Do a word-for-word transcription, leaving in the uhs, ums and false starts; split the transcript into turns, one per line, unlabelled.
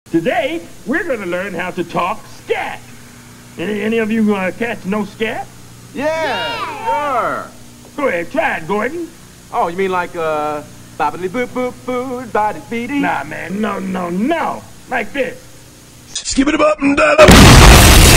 Today, we're going to learn how to talk scat. Any, any of you uh, cats know scat?
Yeah, yeah, sure.
Go ahead, try it, Gordon.
Oh, you mean like, uh, bobbity boop boop boop, body beady?
Nah, man, no, no, no. Like this.
Skip it up and down.